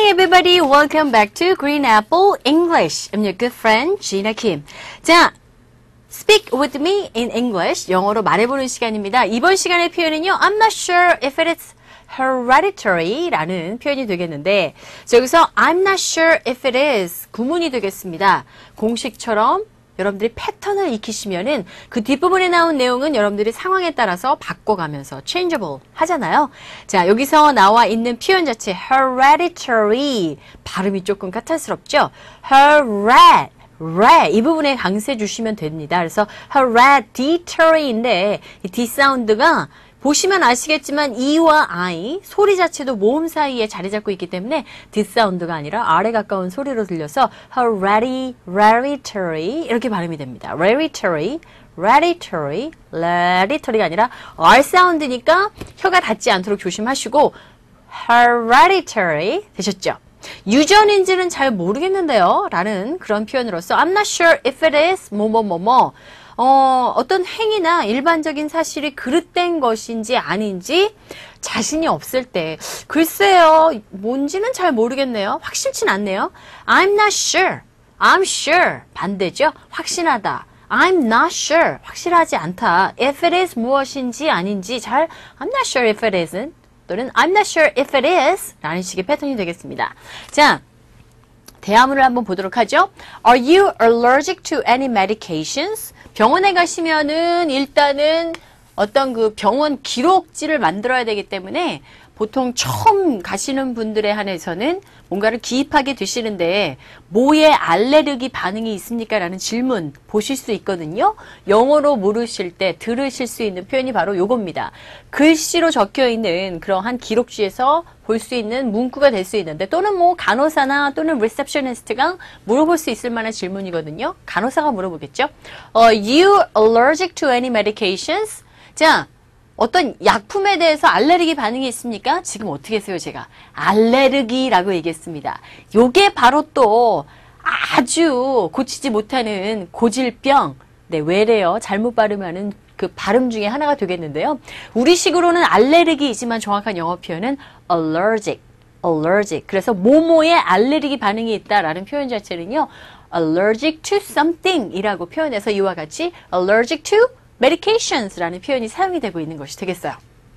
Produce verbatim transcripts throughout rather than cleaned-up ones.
Hi everybody, welcome back to Green Apple English. I'm your good friend Gina Kim. 자, speak with me in English. 영어로 말해보는 시간입니다. 이번 시간의 표현은요, I'm not sure if it is hereditary라는 표현이 되겠는데, 자, 여기서 I'm not sure if it is 구문이 되겠습니다. 공식처럼 여러분들이 패턴을 익히시면은 그 뒷부분에 나온 내용은 여러분들이 상황에 따라서 바꿔가면서 changeable 하잖아요. 자, 여기서 나와 있는 표현 자체 hereditary 발음이 조금 까탈스럽죠? hered re 이 부분에 강세 주시면 됩니다. 그래서 hereditary인데 이 D 사운드가 보시면 아시겠지만 E와 I, 소리 자체도 모음 사이에 자리 잡고 있기 때문에 D 사운드가 아니라 R에 가까운 소리로 들려서 hereditary 이렇게 발음이 됩니다. hereditary, hereditary, hereditary가 아니라 R 사운드니까 혀가 닿지 않도록 조심하시고 hereditary 되셨죠? 유전인지는 잘 모르겠는데요 라는 그런 표현으로서 I'm not sure if it is 뭐뭐뭐뭐 어, 어떤 행위나 일반적인 사실이 그릇된 것인지 아닌지 자신이 없을 때 글쎄요 뭔지는 잘 모르겠네요. 확실치 않네요. I'm not sure. I'm sure. 반대죠. 확신하다. I'm not sure. 확실하지 않다. If it is 무엇인지 아닌지 잘 I'm not sure if it isn't 또는 I'm not sure if it is 라는 식의 패턴이 되겠습니다. 자, 대화문을 한번 보도록 하죠. Are you allergic to any medications? 병원에 가시면은 일단은 어떤 그 병원 기록지를 만들어야 되기 때문에 보통 처음 가시는 분들에 한해서는 뭔가를 기입하게 되시는데 뭐에 알레르기 반응이 있습니까? 라는 질문 보실 수 있거든요. 영어로 모르실 때 들으실 수 있는 표현이 바로 요겁니다. 글씨로 적혀 있는 그러한 기록지에서 볼 수 있는 문구가 될 수 있는데 또는 뭐 간호사나 또는 리셉셔니스트가 물어볼 수 있을 만한 질문이거든요. 간호사가 물어보겠죠. Are you allergic to any medications? 자, 어떤 약품에 대해서 알레르기 반응이 있습니까? 지금 어떻게 했어요, 제가? 알레르기라고 얘기했습니다. 요게 바로 또 아주 고치지 못하는 고질병, 네, 외래어, 잘못 발음하는 그 발음 중에 하나가 되겠는데요. 우리식으로는 알레르기이지만 정확한 영어 표현은 allergic, allergic. 그래서 모모에 알레르기 반응이 있다라는 표현 자체는요, allergic to something 이라고 표현해서 이와 같이 allergic to medications라는 표현이 사용이 되고 있는 것이 되겠어요.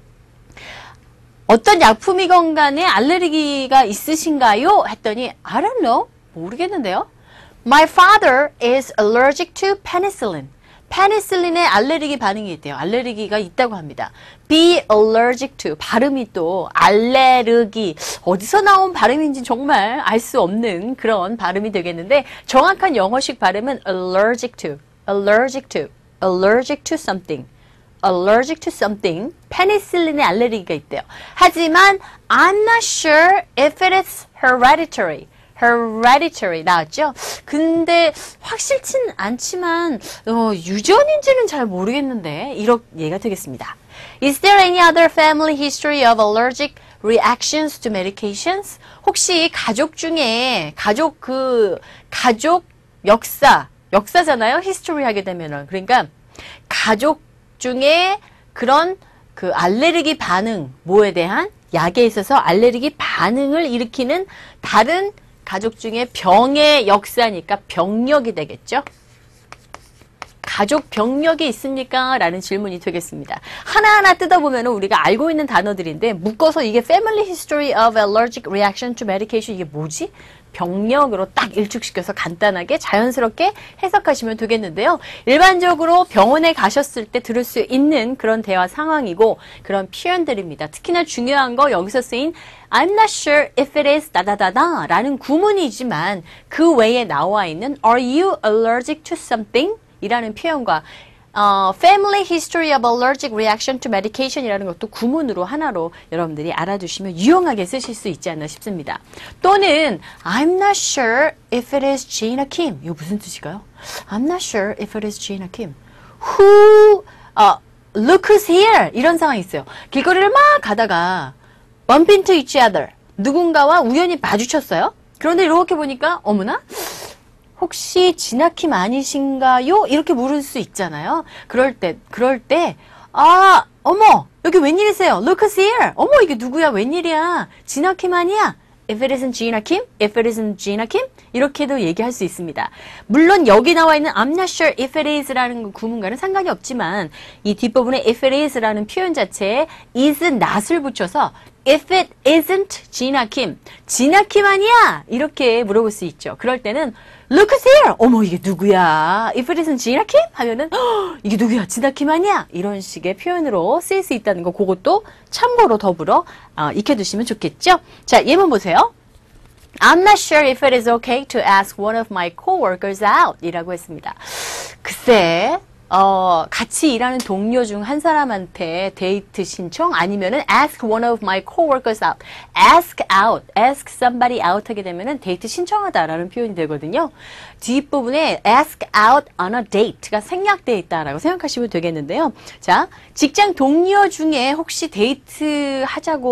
어떤 약품이건 간에 알레르기가 있으신가요? 했더니 I don't know. 모르겠는데요. My father is allergic to penicillin. 페니실린에 알레르기 반응이 있대요. 알레르기가 있다고 합니다. Be allergic to. 발음이 또 알레르기. 어디서 나온 발음인지 정말 알 수 없는 그런 발음이 되겠는데 정확한 영어식 발음은 allergic to. allergic to. allergic to something. allergic to something. 페니실린에 알레르기가 있대요. 하지만 I'm not sure if it is hereditary. hereditary 나왔죠? 근데 확실치는 않지만 어, 유전인지는 잘 모르겠는데 이렇게 얘가 되겠습니다. Is there any other family history of allergic reactions to medications? 혹시 가족 중에 가족 그 가족 역사 역사잖아요. history 하게 되면은 그러니까 가족 중에 그런 그 알레르기 반응 뭐에 대한 약에 있어서 알레르기 반응을 일으키는 다른 가족 중에 병의 역사니까 병력이 되겠죠. 가족 병력이 있습니까? 라는 질문이 되겠습니다. 하나하나 뜯어보면 우리가 알고 있는 단어들인데 묶어서 이게 Family History of Allergic Reaction to Medication 이게 뭐지? 병력으로 딱 일축시켜서 간단하게 자연스럽게 해석하시면 되겠는데요. 일반적으로 병원에 가셨을 때 들을 수 있는 그런 대화 상황이고 그런 표현들입니다. 특히나 중요한 거 여기서 쓰인 I'm not sure if it is 다다다다 라는 구문이지만 그 외에 나와 있는 Are you allergic to something? 이라는 표현과 어, Family History of Allergic Reaction to Medication 이라는 것도 구문으로 하나로 여러분들이 알아두시면 유용하게 쓰실 수 있지 않나 싶습니다. 또는 I'm not sure if it is Gina Kim. 이거 무슨 뜻일까요? I'm not sure if it is Gina Kim. Who uh, look who's here. 이런 상황이 있어요. 길거리를 막 가다가 bump into each other. 누군가와 우연히 마주쳤어요. 그런데 이렇게 보니까 어머나? 혹시 지나킴 아니신가요? 이렇게 물을 수 있잖아요. 그럴 때, 그럴 때, 아, 어머, 여기 웬일이세요? Look who's here. 어머, 이게 누구야? 웬일이야? 지나킴 아니야? if it isn't Gina Kim, if it isn't Gina Kim 이렇게도 얘기할 수 있습니다. 물론 여기 나와 있는 I'm not sure if it is라는 구문과는 상관이 없지만 이 뒷부분에 if it is라는 표현 자체에 is not을 붙여서 if it isn't Gina Kim, Gina Kim 아니야? 이렇게 물어볼 수 있죠. 그럴 때는 look who's here. 어머 이게 누구야? If it isn't Gina Kim? 하면은 이게 누구야? Gina Kim 아니야? 이런 식의 표현으로 쓰일 수 있다는 거 그것도 참고로 더불어 어, 익혀두시면 좋겠죠. 자 예문 보세요. I'm not sure if it is okay to ask one of my coworkers out 이라고 했습니다. 글쎄 어, 같이 일하는 동료 중 한 사람한테 데이트 신청 아니면은 ask one of my coworkers out. ask out, ask somebody out 하게 되면은 데이트 신청하다라는 표현이 되거든요. 뒷부분에 ask out on a date가 생략되어 있다라고 생각하시면 되겠는데요. 자, 직장 동료 중에 혹시 데이트 하자고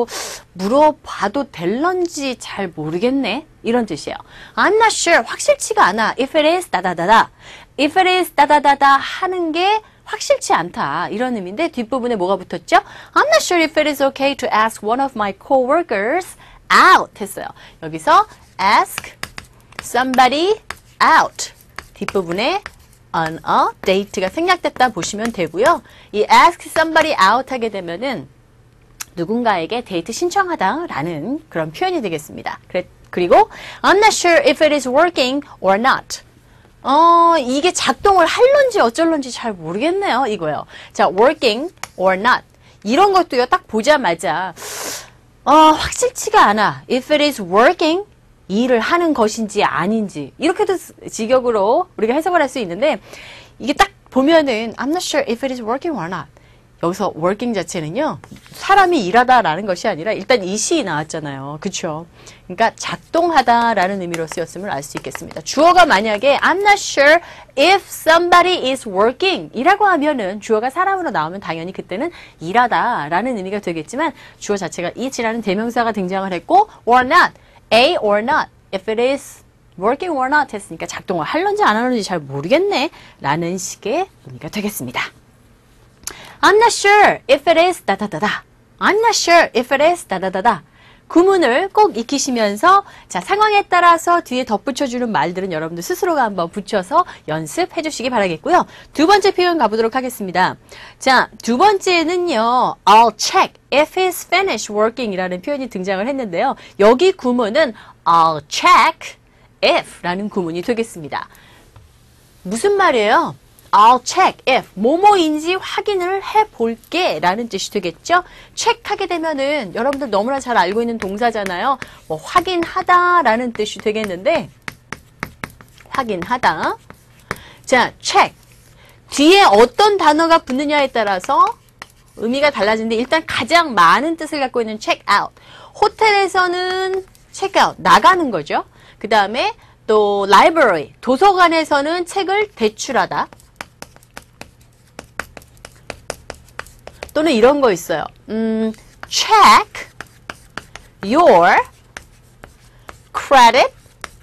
물어봐도 될런지 잘 모르겠네. 이런 뜻이에요. I'm not sure. 확실치가 않아. If it is 다다다다. If it is 다다다다 하는 게 확실치 않다. 이런 의미인데 뒷부분에 뭐가 붙었죠? I'm not sure if it is okay to ask one of my coworkers out 했어요. 여기서 ask somebody out. 뒷부분에 on a date가 생략됐다 보시면 되고요. 이 ask somebody out 하게 되면은 누군가에게 데이트 신청하다라는 그런 표현이 되겠습니다. 그리고 I'm not sure if it is working or not. 어, 이게 작동을 할런지 어쩔런지 잘 모르겠네요. 이거요. 자, working or not. 이런 것도요, 딱 보자마자, 어, 확실치가 않아. If it is working, 일을 하는 것인지 아닌지. 이렇게도 직역으로 우리가 해석을 할 수 있는데, 이게 딱 보면은, I'm not sure if it is working or not. 여기서 working 자체는요, 사람이 일하다라는 것이 아니라 일단 이시 나왔잖아요. 그쵸? 그러니까 작동하다라는 의미로 쓰였음을 알 수 있겠습니다. 주어가 만약에 I'm not sure if somebody is working 이라고 하면은 주어가 사람으로 나오면 당연히 그때는 일하다라는 의미가 되겠지만 주어 자체가 is라는 대명사가 등장을 했고 or not, a or not, if it is working or not 했으니까 작동을 할런지 안 하는지 잘 모르겠네 라는 식의 의미가 되겠습니다. I'm not sure if it is 다다다다. I'm not sure if it is 다다다다. 구문을 꼭 익히시면서 자 상황에 따라서 뒤에 덧붙여주는 말들은 여러분들 스스로가 한번 붙여서 연습해 주시기 바라겠고요. 두 번째 표현 가보도록 하겠습니다. 자, 두 번째는요. I'll check if he's finished working 이라는 표현이 등장을 했는데요. 여기 구문은 I'll check if 라는 구문이 되겠습니다. 무슨 말이에요? I'll check if 뭐뭐인지 확인을 해볼게 라는 뜻이 되겠죠. check하게 되면은 여러분들 너무나 잘 알고 있는 동사잖아요. 뭐 확인하다 라는 뜻이 되겠는데 확인하다. 자, check 뒤에 어떤 단어가 붙느냐에 따라서 의미가 달라지는데 일단 가장 많은 뜻을 갖고 있는 check out. 호텔에서는 check out 나가는 거죠. 그 다음에 또 library 도서관에서는 책을 대출하다. 또는 이런 거 있어요. 음, check your credit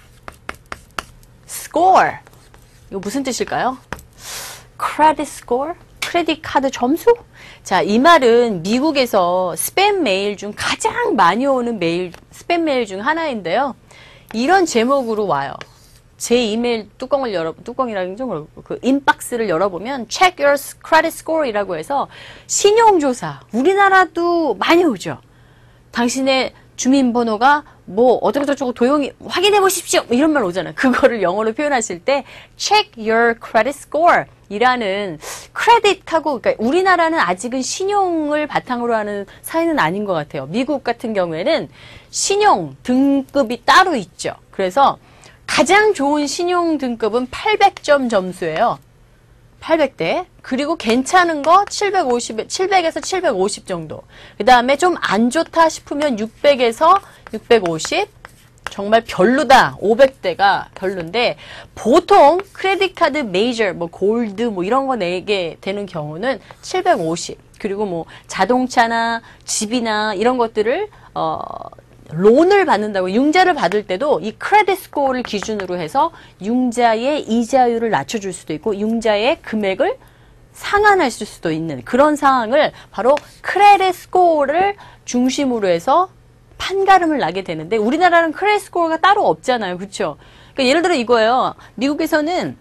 score. 이거 무슨 뜻일까요? credit score? 크레딧 카드 점수? 자, 이 말은 미국에서 스팸 메일 중 가장 많이 오는 메일, 스팸 메일 중 하나인데요. 이런 제목으로 와요. 제 이메일 뚜껑을 열어, 뚜껑이라는 좀 그렇고, 그 인박스를 열어보면 check your credit score 이라고 해서 신용조사, 우리나라도 많이 오죠. 당신의 주민번호가 뭐 어쩌고저쩌고 도용이 확인해 보십시오 이런 말 오잖아요. 그거를 영어로 표현하실 때 check your credit score 이라는 크레딧하고 그러니까 우리나라는 아직은 신용을 바탕으로 하는 사회는 아닌 것 같아요. 미국 같은 경우에는 신용 등급이 따로 있죠. 그래서 가장 좋은 신용 등급은 팔백 점 점수예요. 팔백 대. 그리고 괜찮은 거 칠백오십, 칠백에서 칠백오십 정도. 그 다음에 좀 안 좋다 싶으면 육백에서 육백오십. 정말 별로다. 오백 대가 별론데 보통 크레딧 카드 메이저, 뭐 골드 뭐 이런 거 내게 되는 경우는 칠백오십. 그리고 뭐 자동차나 집이나 이런 것들을 어 론을 받는다고 융자를 받을 때도 이 크레딧 스코어를 기준으로 해서 융자의 이자율을 낮춰줄 수도 있고 융자의 금액을 상한할 수도 있는 그런 상황을 바로 크레딧 스코어를 중심으로 해서 판가름을 나게 되는데 우리나라는 크레딧 스코어가 따로 없잖아요. 그렇죠? 그러니까 예를 들어 이거예요. 미국에서는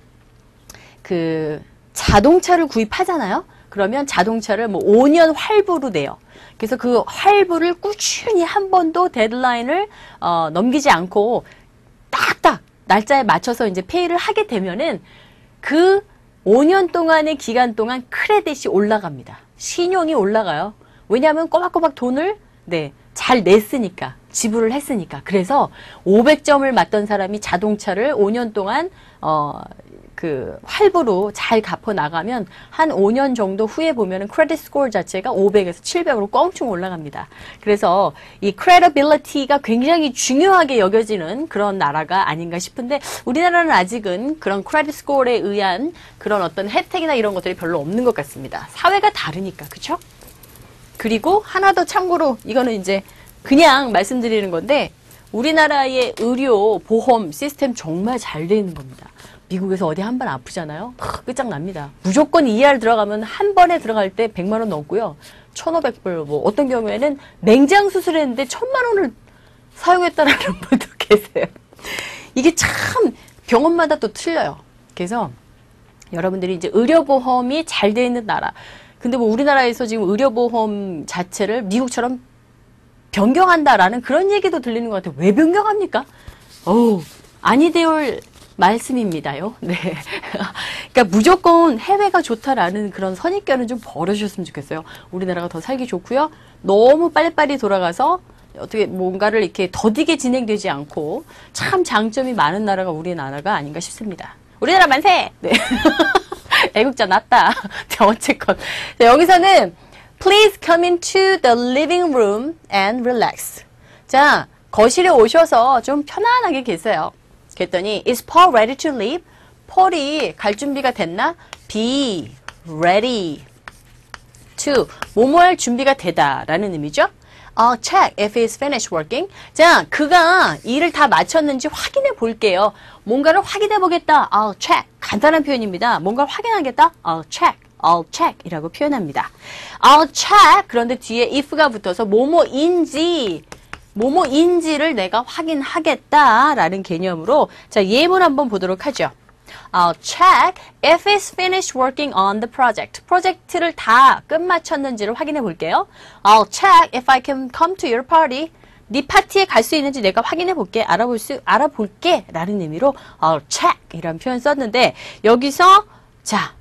그 자동차를 구입하잖아요. 그러면 자동차를 뭐 오 년 할부로 내요. 그래서 그 할부를 꾸준히 한 번도 데드라인을 어, 넘기지 않고 딱딱 날짜에 맞춰서 이제 페이를 하게 되면은 그 오 년 동안의 기간 동안 크레딧이 올라갑니다. 신용이 올라가요. 왜냐하면 꼬박꼬박 돈을 네, 잘 냈으니까, 지불을 했으니까. 그래서 오백 점을 맞던 사람이 자동차를 오 년 동안 어, 그 할부로 잘 갚아 나가면 한 오 년 정도 후에 보면은 크레딧 스코어 자체가 오백에서 칠백으로 껑충 올라갑니다. 그래서 이 credibility가 굉장히 중요하게 여겨지는 그런 나라가 아닌가 싶은데 우리나라는 아직은 그런 크레딧 스코어에 의한 그런 어떤 혜택이나 이런 것들이 별로 없는 것 같습니다. 사회가 다르니까, 그쵸? 그리고 하나 더 참고로 이거는 이제 그냥 말씀드리는 건데 우리나라의 의료 보험 시스템 정말 잘 돼 있는 겁니다. 미국에서 어디 한 번 아프잖아요. 끝장납니다. 무조건 이알 들어가면 한 번에 들어갈 때 백만 원 넘고요. 천오백 불, 뭐 어떤 경우에는 맹장 수술했는데 천만 원을 사용했다라는 분도 계세요. 이게 참 병원마다 또 틀려요. 그래서 여러분들이 이제 의료보험이 잘 돼 있는 나라. 근데 뭐 우리나라에서 지금 의료보험 자체를 미국처럼 변경한다라는 그런 얘기도 들리는 것 같아요. 왜 변경합니까? 어우, 아니 되올 말씀입니다요. 네. 그러니까 무조건 해외가 좋다라는 그런 선입견은 좀 버려주셨으면 좋겠어요. 우리나라가 더 살기 좋고요. 너무 빨리빨리 돌아가서 어떻게 뭔가를 이렇게 더디게 진행되지 않고 참 장점이 많은 나라가 우리나라가 아닌가 싶습니다. 우리나라 만세! 네. 애국자 낫다. 자, 어쨌건. 자, 여기서는 Please come into the living room and relax. 자, 거실에 오셔서 좀 편안하게 계세요. 그랬더니 Is Paul ready to leave? 폴이 갈 준비가 됐나? Be ready to 뭐뭐 할 준비가 되다 라는 의미죠. I'll check if he's finished working. 자, 그가 일을 다 마쳤는지 확인해 볼게요. 뭔가를 확인해 보겠다. I'll check. 간단한 표현입니다. 뭔가를 확인하겠다. I'll check. I'll check 이라고 표현합니다. I'll check. 그런데 뒤에 if가 붙어서 뭐뭐인지 뭐뭐인지를 내가 확인하겠다라는 개념으로 자, 예문 한번 보도록 하죠. I'll check if he's finished working on the project. 프로젝트를 다 끝마쳤는지를 확인해 볼게요. I'll check if I can come to your party. 네 파티에 갈 수 있는지 내가 확인해 볼게. 알아볼 수 알아볼게 라는 의미로 I'll check 이라는 표현 썼는데 여기서 자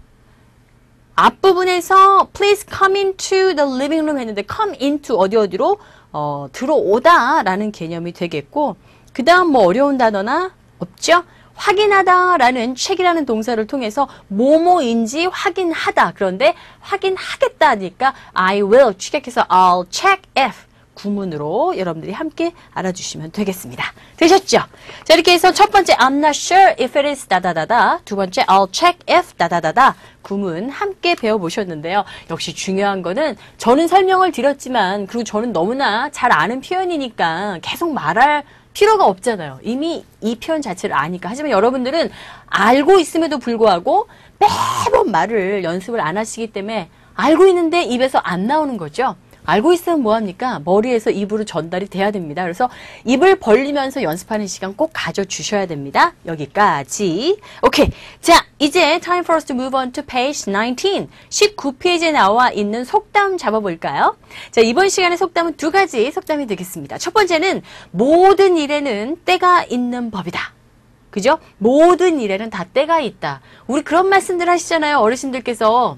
앞부분에서 please come into the living room 했는데 come into 어디 어디로 어, 들어오다 라는 개념이 되겠고 그 다음 뭐 어려운 단어나 없죠? 확인하다 라는 check이라는 동사를 통해서 뭐뭐인지 확인하다. 그런데 확인하겠다 하니까 I will 추격해서 I'll check if 구문으로 여러분들이 함께 알아주시면 되겠습니다. 되셨죠? 자, 이렇게 해서 첫 번째 I'm not sure if it is 다다다다 두 번째 I'll check if 다다다다 구문 함께 배워보셨는데요. 역시 중요한 거는 저는 설명을 드렸지만 그리고 저는 너무나 잘 아는 표현이니까 계속 말할 필요가 없잖아요. 이미 이 표현 자체를 아니까. 하지만 여러분들은 알고 있음에도 불구하고 매번 말을 연습을 안 하시기 때문에 알고 있는데 입에서 안 나오는 거죠. 알고 있으면 뭐합니까? 머리에서 입으로 전달이 돼야 됩니다. 그래서 입을 벌리면서 연습하는 시간 꼭 가져주셔야 됩니다. 여기까지. 오케이. 자, 이제 time for us to move on to page nineteen. 십구 페이지에 나와 있는 속담 잡아볼까요? 자, 이번 시간의 속담은 두 가지 속담이 되겠습니다. 첫 번째는 모든 일에는 때가 있는 법이다. 그죠? 모든 일에는 다 때가 있다. 우리 그런 말씀들 하시잖아요. 어르신들께서.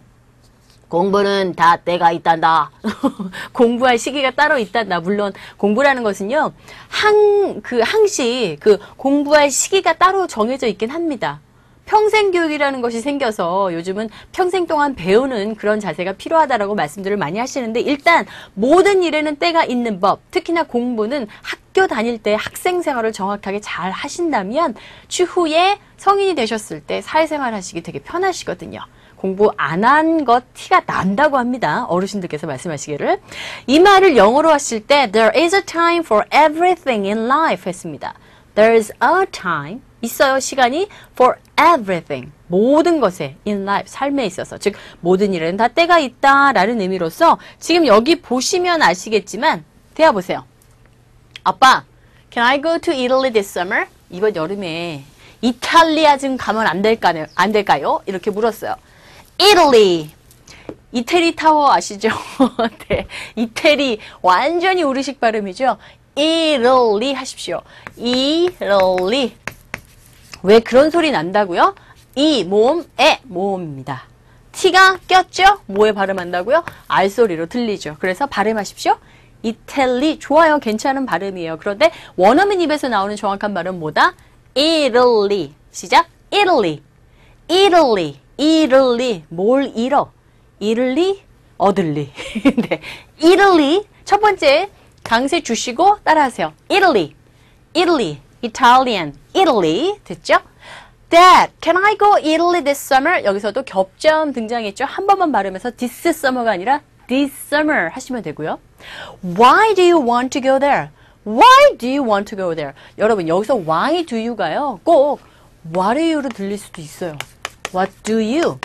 공부는 다 때가 있단다. 공부할 시기가 따로 있단다. 물론 공부라는 것은요. 항, 그 항시 그 공부할 시기가 따로 정해져 있긴 합니다. 평생 교육이라는 것이 생겨서 요즘은 평생 동안 배우는 그런 자세가 필요하다라고 말씀들을 많이 하시는데 일단 모든 일에는 때가 있는 법, 특히나 공부는 학교 다닐 때 학생 생활을 정확하게 잘 하신다면 추후에 성인이 되셨을 때 사회생활 하시기 되게 편하시거든요. 공부 안 한 것 티가 난다고 합니다. 어르신들께서 말씀하시기를. 이 말을 영어로 하실 때 There is a time for everything in life 했습니다. There's a time 있어요. 시간이 for everything 모든 것에 in life 삶에 있어서 즉 모든 일에는 다 때가 있다라는 의미로서 지금 여기 보시면 아시겠지만 대화 보세요. 아빠, can I go to Italy this summer? 이번 여름에 이탈리아 좀 가면 안 될까요? 안 될까요? 이렇게 물었어요. Italy. 이태리 타워 아시죠? 네. 이태리 완전히 우리식 발음이죠. Italy 하십시오. Italy. 왜 그런 소리 난다고요? 이 모음, 에 모음입니다. T가 꼈죠? 뭐에 발음한다고요? R 소리로 들리죠. 그래서 발음하십시오. 이탈리 좋아요. 괜찮은 발음이에요. 그런데 원어민 입에서 나오는 정확한 발음은 뭐다? Italy. 시작. Italy. Italy. Italy. 뭘 잃어? Italy. 얻을리. 네. Italy. 첫 번째 강세 주시고 따라하세요. Italy. Italy. Italian. Italy. 됐죠? Dad, can I go Italy this summer? 여기서도 겹점 등장했죠? 한 번만 발음해서 this summer가 아니라 this summer 하시면 되고요. Why do you want to go there? Why do you want to go there? 여러분 여기서 why do you가요. 꼭 what do you로 들릴 수도 있어요. What do you?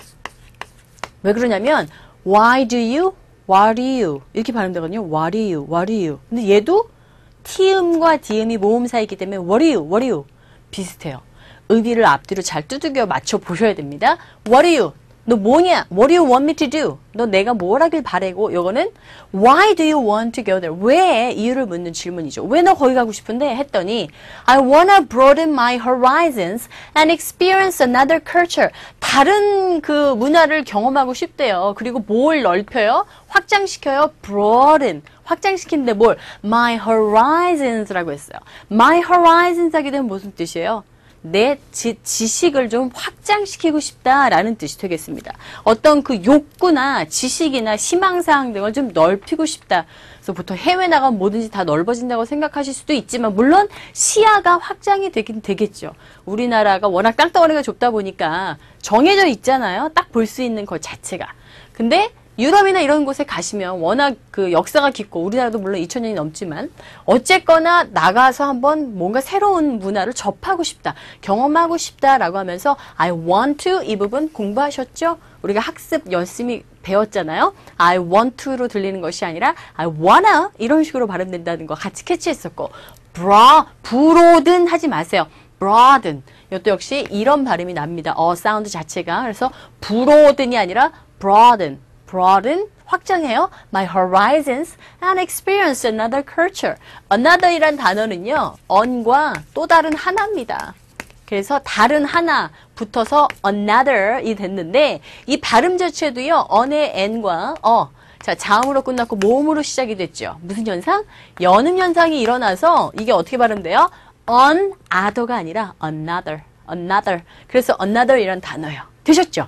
왜 그러냐면 why do you? What do you? 이렇게 발음되거든요. What do you? What do you? 근데 얘도 T음과 D음이 모음 사이이기 때문에 what do you? What do you? 비슷해요. 의미를 앞뒤로 잘 두들겨 맞춰 보셔야 됩니다. What do you? 너 뭐냐? What do you want me to do? 너 내가 뭘 하길 바래고 요거는 Why do you want to go there? 왜? 이유를 묻는 질문이죠. 왜 너 거기 가고 싶은데? 했더니 I wanna broaden my horizons and experience another culture. 다른 그 문화를 경험하고 싶대요. 그리고 뭘 넓혀요? 확장시켜요? broaden. 확장시키는데 뭘? My horizons라고 했어요. My horizons 하게 되면 무슨 뜻이에요? 내 지, 지식을 좀 확장시키고 싶다라는 뜻이 되겠습니다. 어떤 그 욕구나 지식이나 희망사항 등을 좀 넓히고 싶다. 그래서 보통 해외 나가면 뭐든지 다 넓어진다고 생각하실 수도 있지만 물론 시야가 확장이 되긴 되겠죠. 우리나라가 워낙 땅덩어리가 좁다 보니까 정해져 있잖아요. 딱 볼 수 있는 것 자체가. 근데 유럽이나 이런 곳에 가시면 워낙 그 역사가 깊고 우리나라도 물론 이천 년이 넘지만 어쨌거나 나가서 한번 뭔가 새로운 문화를 접하고 싶다, 경험하고 싶다라고 하면서 I want to 이 부분 공부하셨죠? 우리가 학습 열심히 배웠잖아요. I want to로 들리는 것이 아니라 I wanna 이런 식으로 발음된다는 거 같이 캐치했었고 bra, broaden 하지 마세요. broaden 이것도 역시 이런 발음이 납니다. 어 사운드 자체가. 그래서 broaden이 아니라 broaden broaden, 확장해요. My horizons and experience another culture. another이란 단어는요. on과 또 다른 하나입니다. 그래서 다른 하나 붙어서 another이 됐는데 이 발음 자체도요. on의 n과 어, 자 자음으로 끝났고 모음으로 시작이 됐죠. 무슨 현상? 연음 현상이 일어나서 이게 어떻게 발음돼요? another가 아니라 another, another. 그래서 another이란 단어예요. 되셨죠?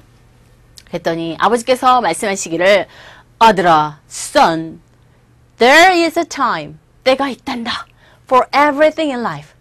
그랬더니 아버지께서 말씀하시기를 아들아, son, there is a time, 때가 있단다. for everything in life.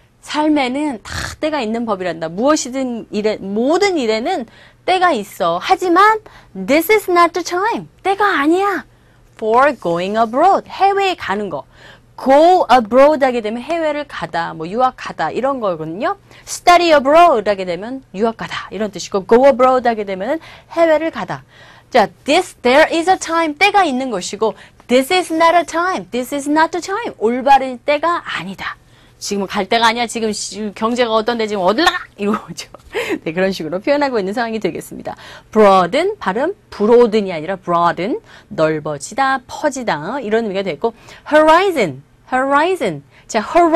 삶에는 다 때가 있는 법이란다. 무엇이든 일에, 모든 일에는 때가 있어. 하지만 this is not the time. 때가 아니야. for going abroad. 해외에 가는 거. go abroad 하게 되면 해외를 가다, 뭐 유학하다 이런 거거든요. study abroad 하게 되면 유학 가다 이런 뜻이고 go abroad 하게 되면 해외를 가다. 자, this, there is a time, 때가 있는 것이고 this is not a time, this is not the time, 올바른 때가 아니다. 지금 갈 때가 아니야. 지금 경제가 어떤데 지금 어딜 나가? 이거죠. 네, 그런 식으로 표현하고 있는 상황이 되겠습니다. broaden, 발음 broaden이 아니라 broaden, 넓어지다, 퍼지다 이런 의미가 되고 horizon, horizon. 자,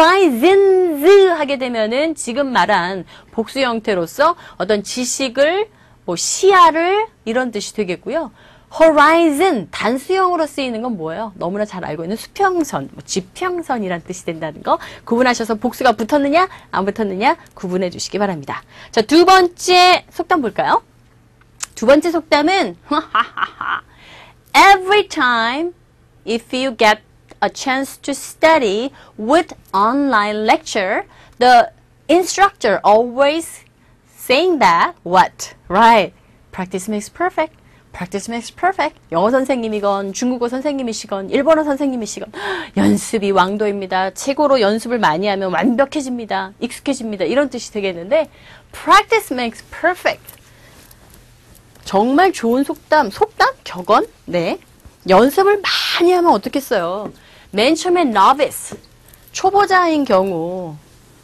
horizons 하게 되면은 지금 말한 복수 형태로서 어떤 지식을, 뭐 시야를 이런 뜻이 되겠고요. horizon, 단수형으로 쓰이는 건 뭐예요? 너무나 잘 알고 있는 수평선, 뭐 지평선이란 뜻이 된다는 거 구분하셔서 복수가 붙었느냐 안 붙었느냐 구분해 주시기 바랍니다. 자, 두 번째 속담 볼까요? 두 번째 속담은 Every time if you get a chance to study with online lecture, the instructor always saying that what? Right. Practice makes perfect. Practice makes perfect. 영어 선생님이건 중국어 선생님이시건 일본어 선생님이시건 연습이 왕도입니다. 최고로 연습을 많이 하면 완벽해집니다. 익숙해집니다. 이런 뜻이 되겠는데 Practice makes perfect. 정말 좋은 속담, 속담? 격언? 네. 연습을 많이 하면 어떻겠어요. 맨 처음에 novice, 초보자인 경우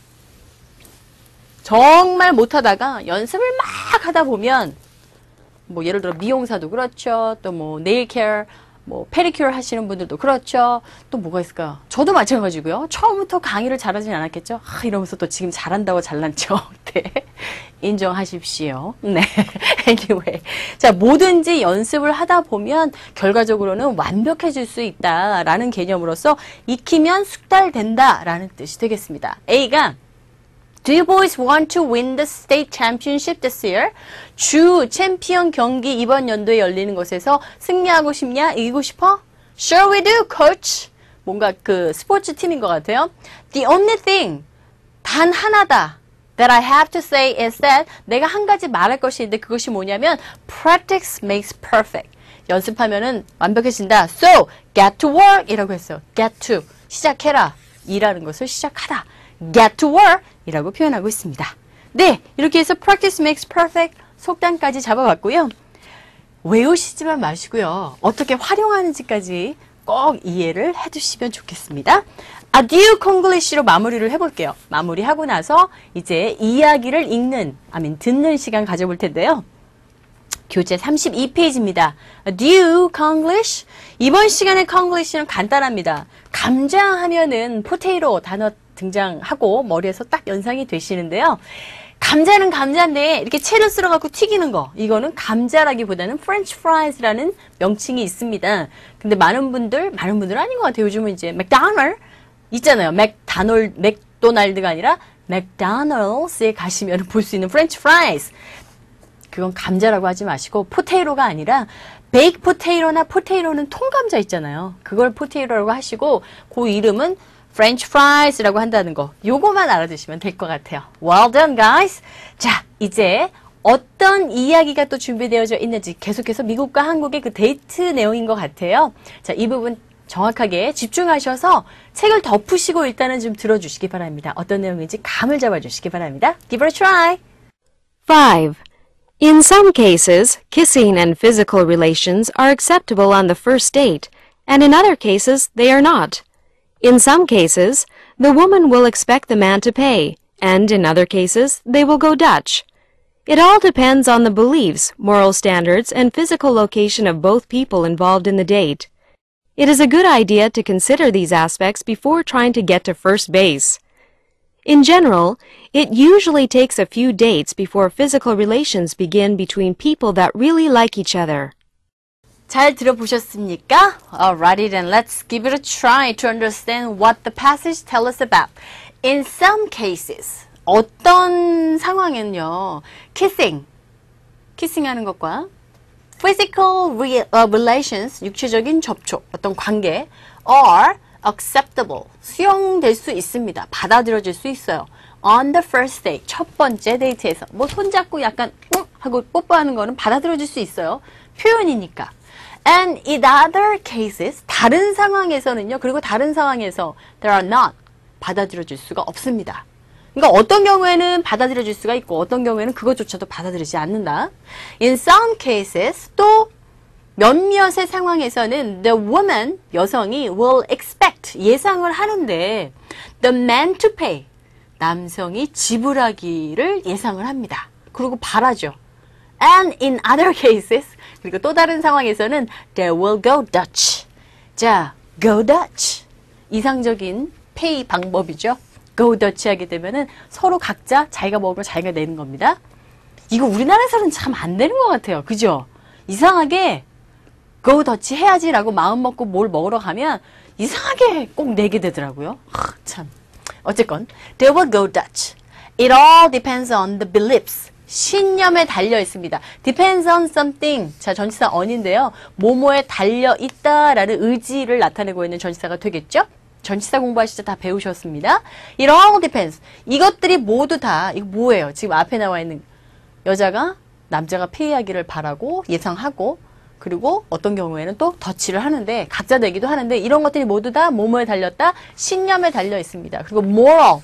정말 못하다가 연습을 막 하다 보면 뭐 예를 들어 미용사도 그렇죠. 또 뭐 네일 케어, 뭐 페디큐어 하시는 분들도 그렇죠. 또 뭐가 있을까요? 저도 마찬가지고요. 처음부터 강의를 잘하진 않았겠죠. 아, 이러면서 또 지금 잘한다고 잘난 척. 네. 인정하십시오. 네. anyway. 자, 뭐든지 연습을 하다 보면 결과적으로는 완벽해질 수 있다라는 개념으로서 익히면 숙달된다라는 뜻이 되겠습니다. A가 Do you boys want to win the state championship this year? 주 챔피언 경기 이번 연도에 열리는 것에서 승리하고 싶냐? 이기고 싶어? Sure we do, coach. 뭔가 그 스포츠 팀인 것 같아요. The only thing, 단 하나다. That I have to say is that 내가 한 가지 말할 것이 있는데 그것이 뭐냐면 Practice makes perfect. 연습하면은 완벽해진다. So, get to work 이라고 했어요. Get to, 시작해라. 일하는 것을 시작하다. Get to work 이라고 표현하고 있습니다. 네, 이렇게 해서 practice makes perfect 속단까지 잡아봤고요. 외우시지만 마시고요. 어떻게 활용하는지까지 꼭 이해를 해두시면 좋겠습니다. adieu Konglish로 마무리를 해볼게요. 마무리하고 나서 이제 이야기를 읽는, 아민 듣는 시간 가져볼 텐데요. 교재 삼십이 페이지입니다. adieu Konglish. 이번 시간의 Konglish는 간단합니다. 감자 하면은 potato 단어 등장하고 머리에서 딱 연상이 되시는데요. 감자는 감자인데 이렇게 채를 썰어갖고 튀기는 거, 이거는 감자라기보다는 French fries라는 명칭이 있습니다. 근데 많은 분들, 많은 분들은 아닌 것 같아요. 요즘은 이제 맥도날드 있잖아요. 맥다놀, 맥도날드가 아니라 맥도날드에 가시면 볼 수 있는 French fries. 그건 감자라고 하지 마시고 포테이로가 아니라 베이크 포테이로나 포테이로는 통감자 있잖아요. 그걸 포테이로라고 하시고 그 이름은 French fries라고 한다는 거, 요거만 알아두시면 될 것 같아요. Well done, guys. 자, 이제 어떤 이야기가 또 준비되어져 있는지 계속해서 미국과 한국의 그 데이트 내용인 것 같아요. 자, 이 부분 정확하게 집중하셔서 책을 덮으시고 일단은 좀 들어주시기 바랍니다. 어떤 내용인지 감을 잡아주시기 바랍니다. Give it a try. five. In some cases, kissing and physical relations are acceptable on the first date, and in other cases, they are not. In some cases, the woman will expect the man to pay, and in other cases, they will go Dutch. It all depends on the beliefs, moral standards, and physical location of both people involved in the date. It is a good idea to consider these aspects before trying to get to first base. In general, it usually takes a few dates before physical relations begin between people that really like each other. 잘 들어보셨습니까? Alrighty then, let's give it a try to understand what the passage tells us about. In some cases, 어떤 상황에는요, kissing, kissing하는 것과 physical re, uh, relations, 육체적인 접촉, 어떤 관계, are acceptable, 수용될 수 있습니다. 받아들여질 수 있어요. On the first date, 첫 번째 데이트에서 뭐 손잡고 약간 응? 하고 뽀뽀하는 거는 받아들여질 수 있어요. 표현이니까. And in other cases, 다른 상황에서는요, 그리고 다른 상황에서 there are not, 받아들여질 수가 없습니다. 그러니까 어떤 경우에는 받아들여질 수가 있고 어떤 경우에는 그것조차도 받아들이지 않는다. In some cases, 또 몇몇의 상황에서는 the woman, 여성이 will expect, 예상을 하는데 the man to pay, 남성이 지불하기를 예상을 합니다. 그리고 바라죠. And in other cases, 그리고 또 다른 상황에서는 they will go Dutch. 자, go Dutch. 이상적인 페이 방법이죠. go Dutch 하게 되면은 서로 각자 자기가 먹은 걸 자기가 내는 겁니다. 이거 우리나라에서는 참 안 되는 것 같아요. 그죠? 이상하게 go Dutch 해야지라고 마음 먹고 뭘 먹으러 가면 이상하게 꼭 내게 되더라고요. 하, 참. 어쨌건 they will go Dutch. It all depends on the beliefs. 신념에 달려 있습니다. Depends on something. 자, 전치사 on인데요. 뭐뭐에 달려 있다라는 의지를 나타내고 있는 전치사가 되겠죠? 전치사 공부하실 때 다 배우셨습니다. It all depends. 이것들이 모두 다, 이거 뭐예요? 지금 앞에 나와 있는 여자가 남자가 피하기를 바라고 예상하고, 그리고 어떤 경우에는 또 덧치를 하는데, 각자 내기도 하는데, 이런 것들이 모두 다 뭐뭐에 달렸다? 신념에 달려 있습니다. 그리고 moral.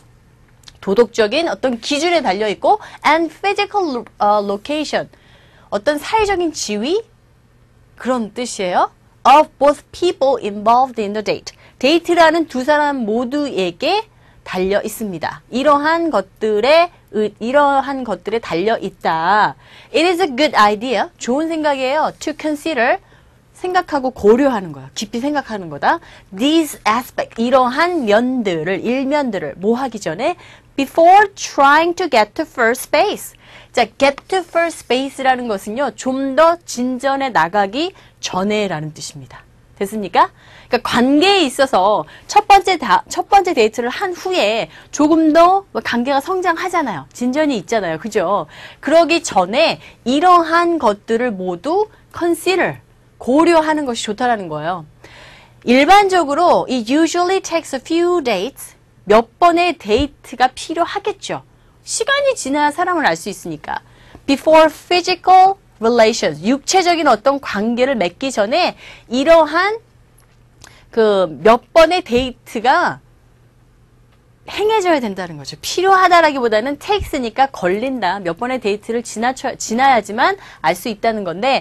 도덕적인 어떤 기준에 달려있고 and physical uh, location, 어떤 사회적인 지위, 그런 뜻이에요. of both people involved in the date, 데이트라는 두 사람 모두에게 달려 있습니다. 이러한 것들에 이러한 것들에 달려 있다. It is a good idea. 좋은 생각이에요. To consider. 생각하고 고려하는 거야. 깊이 생각하는 거다. These aspects. 이러한 면들을, 일면들을 뭐 하기 전에 before trying to get to first base. 자, get to first base라는 것은요. 좀 더 진전해 나가기 전에라는 뜻입니다. 됐습니까? 그러니까 관계에 있어서 첫 번째 다, 첫 번째 데이트를 한 후에 조금 더 관계가 성장하잖아요. 진전이 있잖아요. 그죠? 그러기 전에 이러한 것들을 모두 consider, 고려하는 것이 좋다라는 거예요. 일반적으로 이 usually takes a few dates, 몇 번의 데이트가 필요하겠죠. 시간이 지나야 사람을 알 수 있으니까. Before physical relations, 육체적인 어떤 관계를 맺기 전에 이러한 그 몇 번의 데이트가 행해져야 된다는 거죠. 필요하다라기보다는 takes니까 걸린다. 몇 번의 데이트를 지나쳐, 지나야지만 알 수 있다는 건데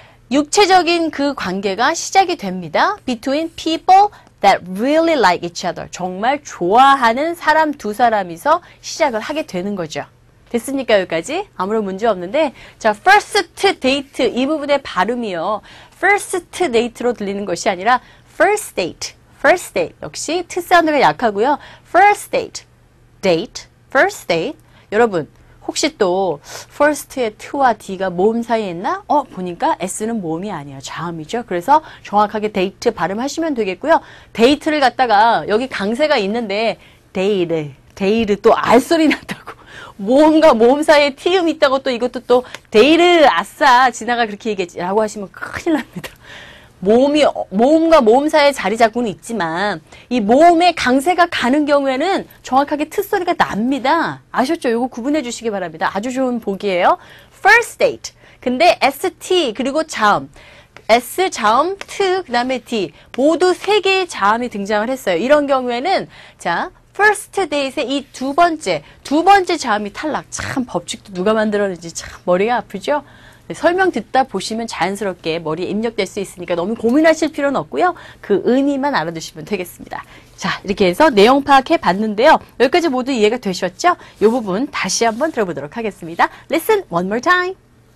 육체적인 그 관계가 시작이 됩니다. Between people that really like each other. 정말 좋아하는 사람 두 사람이서 시작을 하게 되는 거죠. 됐습니까? 여기까지? 아무런 문제 없는데 자, first date 이 부분의 발음이요. first date로 들리는 것이 아니라 first date, first date 역시 트 사운드가 약하고요. first date, date, first date 여러분 혹시 또 first의 t와 d가 모음 사이에 있나? 어 보니까 s는 모음이 아니에요. 자음이죠. 그래서 정확하게 date 발음하시면 되겠고요. 데이트를 갖다가 여기 강세가 있는데 date, date 또 알소리 난다고 모음과 모음 사이에 t음 있다고 또 이것도 또 date 아싸 지나가 그렇게 얘기했지라고 하시면 큰일 납니다. 모음이, 모음과 모음 사이에 자리 잡고는 있지만, 이 모음의 강세가 가는 경우에는 정확하게 트소리가 납니다. 아셨죠? 요거 구분해 주시기 바랍니다. 아주 좋은 보기예요. first date. 근데 st, 그리고 자음. s, 자음, t, 그 다음에 d. 모두 세 개의 자음이 등장을 했어요. 이런 경우에는, 자, first date의 이 두 번째, 두 번째 자음이 탈락. 참, 법칙도 누가 만들었는지 참 머리가 아프죠? 네, 설명 듣다 보시면 자연스럽게 머리에 입력될 수 있으니까 너무 고민하실 필요는 없고요. 그 의미만 알아두시면 되겠습니다. 자, 이렇게 해서 내용 파악해 봤는데요. 여기까지 모두 이해가 되셨죠? 이 부분 다시 한번 들어보도록 하겠습니다. Listen one more time.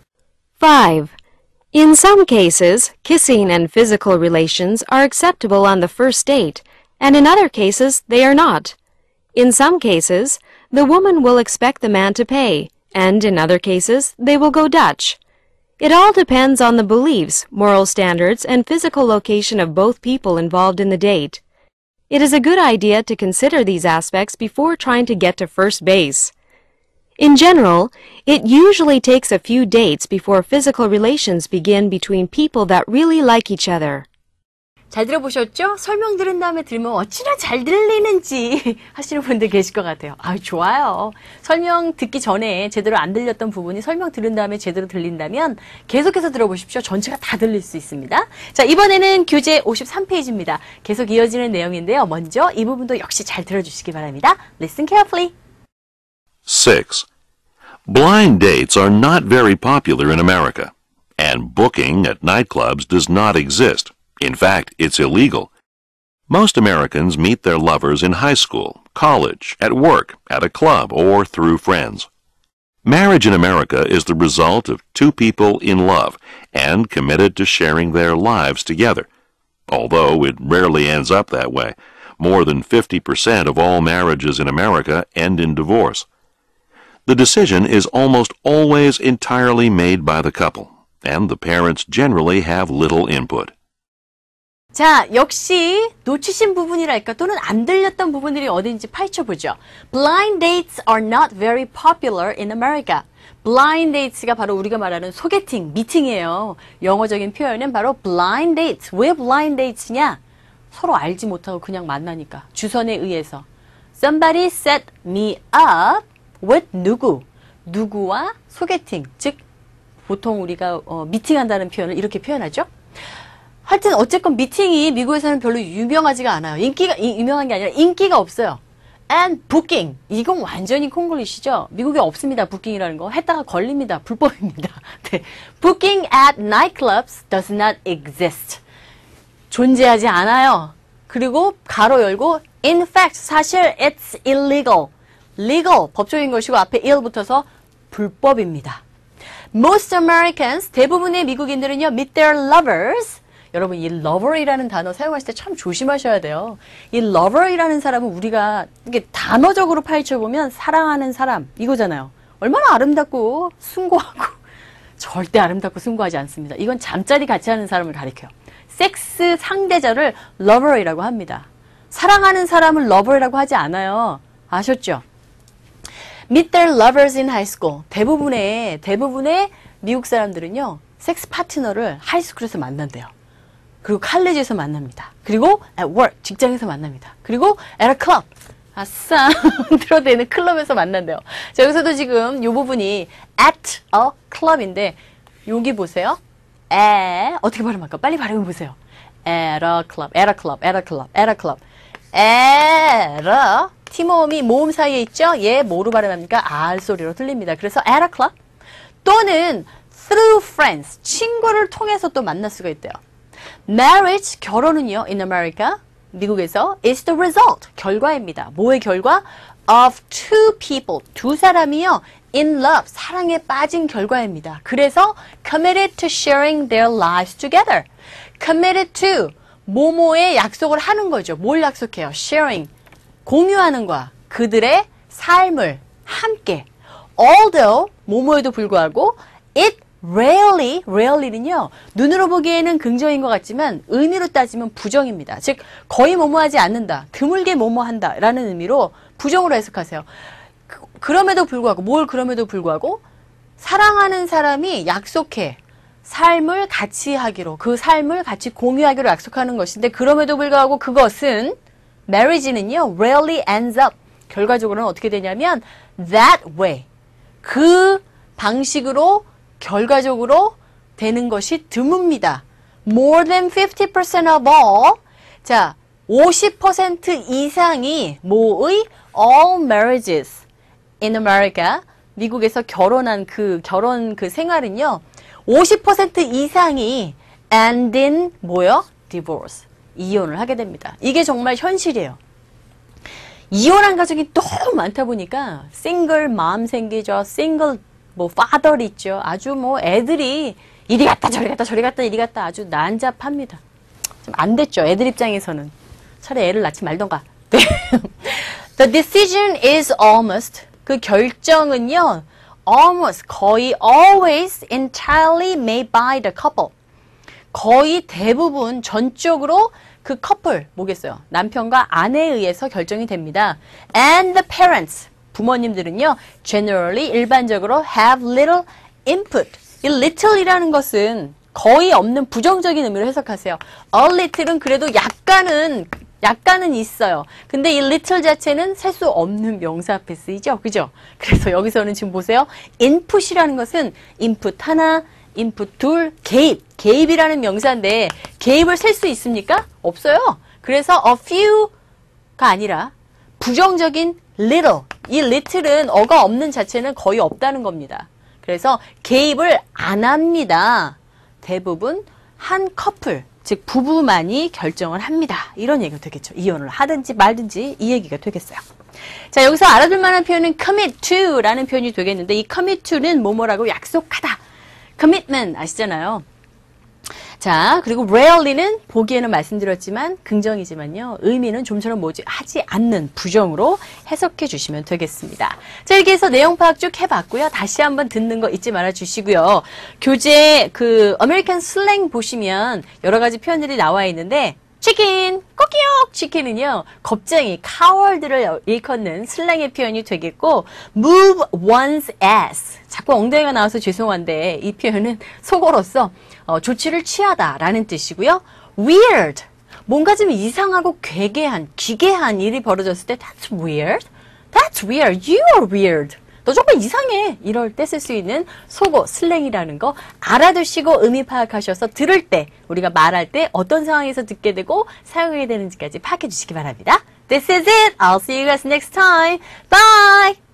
five. In some cases, kissing and physical relations are acceptable on the first date, and in other cases, they are not. In some cases, the woman will expect the man to pay, and in other cases, they will go Dutch. It all depends on the beliefs, moral standards, and physical location of both people involved in the date. It is a good idea to consider these aspects before trying to get to first base. In general, it usually takes a few dates before physical relations begin between people that really like each other. 잘 들어보셨죠? 설명 들은 다음에 들으면 어찌나 잘 들리는지 하시는 분들 계실 것 같아요. 아, 좋아요. 설명 듣기 전에 제대로 안 들렸던 부분이 설명 들은 다음에 제대로 들린다면 계속해서 들어보십시오. 전체가 다 들릴 수 있습니다. 자, 이번에는 교재 오십삼 페이지입니다. 계속 이어지는 내용인데요. 먼저 이 부분도 역시 잘 들어주시기 바랍니다. Listen carefully. six. Blind dates are not very popular in America, and booking at nightclubs does not exist. In fact, it's illegal. Most Americans meet their lovers in high school, college, at work, at a club, or through friends. Marriage in America is the result of two people in love and committed to sharing their lives together. Although it rarely ends up that way, more than fifty percent of all marriages in America end in divorce. The decision is almost always entirely made by the couple, and the parents generally have little input. 자, 역시 놓치신 부분이랄까 또는 안 들렸던 부분들이 어딘지 파헤쳐보죠. Blind dates are not very popular in America. Blind dates가 바로 우리가 말하는 소개팅, 미팅이에요. 영어적인 표현은 바로 blind dates. 왜 blind dates냐? 서로 알지 못하고 그냥 만나니까. 주선에 의해서. Somebody set me up with 누구? 누구와 소개팅. 즉, 보통 우리가 어, 미팅한다는 표현을 이렇게 표현하죠. 하여튼 어쨌건 미팅이 미국에서는 별로 유명하지가 않아요. 인기가 이, 유명한 게 아니라 인기가 없어요. And booking. 이건 완전히 콩글리시죠. 미국에 없습니다. 부킹이라는 거. 했다가 걸립니다. 불법입니다. 네. Booking at nightclubs does not exist. 존재하지 않아요. 그리고 가로 열고 in fact 사실 it's illegal. legal 법적인 것이고 앞에 ill 붙어서 불법입니다. Most Americans 대부분의 미국인들은요 meet their lovers. 여러분 이 lover이라는 단어 사용하실 때 참 조심하셔야 돼요. 이 lover이라는 사람은 우리가 이게 단어적으로 파헤쳐 보면 사랑하는 사람 이거잖아요. 얼마나 아름답고 숭고하고 절대 아름답고 숭고하지 않습니다. 이건 잠자리 같이 하는 사람을 가리켜요. 섹스 상대자를 lover이라고 합니다. 사랑하는 사람을 lover이라고 하지 않아요. 아셨죠? Meet their lovers in high school. 대부분의 대부분의 미국 사람들은요. 섹스 파트너를 하이스쿨에서 만난대요. 그리고 칼리지에서 만납니다. 그리고 at work, 직장에서 만납니다. 그리고 at a club. 아싸, 들어대는 클럽에서 만난대요. 자, 여기서도 지금 이 부분이 at a club인데 여기 보세요. 에 어떻게 발음할까? 빨리 발음해 보세요. at a club, at a club, at a club, at a club. at a T모음이 모음 사이에 있죠? 얘 뭐로 발음합니까? R 소리로 들립니다. 그래서 at a club 또는 through friends, 친구를 통해서 또 만날 수가 있대요. Marriage, 결혼은요, in America, 미국에서 is the result, 결과입니다. 뭐의 결과? Of two people, 두 사람이요, in love, 사랑에 빠진 결과입니다. 그래서 committed to sharing their lives together. committed to, 뭐뭐에 약속을 하는 거죠. 뭘 약속해요? sharing, 공유하는 거야. 그들의 삶을 함께. Although, 뭐뭐에도 불구하고, it rarely, rarely는요, 눈으로 보기에는 긍정인 것 같지만 의미로 따지면 부정입니다. 즉, 거의 뭐뭐하지 않는다, 드물게 뭐뭐한다 라는 의미로 부정으로 해석하세요. 그, 그럼에도 불구하고, 뭘 그럼에도 불구하고 사랑하는 사람이 약속해 삶을 같이 하기로, 그 삶을 같이 공유하기로 약속하는 것인데 그럼에도 불구하고 그것은 marriage는요, rarely ends up, 결과적으로는 어떻게 되냐면 that way, 그 방식으로 결과적으로 되는 것이 드뭅니다. More than fifty percent of all. 자, 오십 퍼센트 이상이 뭐의? All marriages in America. 미국에서 결혼한 그 결혼 그 생활은요. 오십 퍼센트 이상이 end in 뭐요? Divorce. 이혼을 하게 됩니다. 이게 정말 현실이에요. 이혼한 가정이 너무 많다 보니까 싱글 맘 생기죠. 싱글 뭐 father 있죠. 아주 뭐 애들이 이리 갔다 저리 갔다 저리 갔다 이리 갔다 아주 난잡합니다. 좀 안 됐죠. 애들 입장에서는. 차라리 애를 낳지 말던가. 네. The decision is almost, 그 결정은요, almost, 거의 always entirely made by the couple. 거의 대부분 전적으로 그 커플, 뭐겠어요? 남편과 아내에 의해서 결정이 됩니다. And the parents, 부모님들은요, generally, 일반적으로 have little input. 이 little이라는 것은 거의 없는 부정적인 의미로 해석하세요. A little은 그래도 약간은, 약간은 있어요. 근데 이 little 자체는 셀 수 없는 명사 앞에 쓰이죠. 그죠? 그래서 여기서는 지금 보세요. input이라는 것은 input 하나, input 둘, 개입. 개입이라는 명사인데 개입을 셀 수 있습니까? 없어요. 그래서 a few가 아니라 부정적인 little. 이 little은 어가 없는 자체는 거의 없다는 겁니다. 그래서 개입을 안 합니다. 대부분 한 커플, 즉 부부만이 결정을 합니다. 이런 얘기가 되겠죠. 이혼을 하든지 말든지 이 얘기가 되겠어요. 자, 여기서 알아둘 만한 표현은 commit to라는 표현이 되겠는데 이 commit to는 뭐뭐라고 약속하다. commitment 아시잖아요. 자, 그리고 rarely는 보기에는 말씀드렸지만 긍정이지만요. 의미는 좀처럼 뭐지 하지 않는 부정으로 해석해 주시면 되겠습니다. 자, 이렇게 해서 내용 파악 쭉 해봤고요. 다시 한번 듣는 거 잊지 말아 주시고요. 교재 그 아메리칸 슬랭 보시면 여러 가지 표현들이 나와 있는데 치킨, 꼬끼역 치킨은요. 겁쟁이, coward를 일컫는 슬랭의 표현이 되겠고 move one's ass. 자꾸 엉덩이가 나와서 죄송한데 이 표현은 속어로서 어, 조치를 취하다라는 뜻이고요. weird. 뭔가 좀 이상하고 괴괴한, 기괴한 일이 벌어졌을 때 that's weird. That's weird. You are weird. 너 조금 이상해. 이럴 때 쓸 수 있는 속어, 슬랭이라는 거 알아두시고 의미 파악하셔서 들을 때, 우리가 말할 때 어떤 상황에서 듣게 되고 사용하게 되는지까지 파악해 주시기 바랍니다. This is it. I'll see you guys next time. Bye!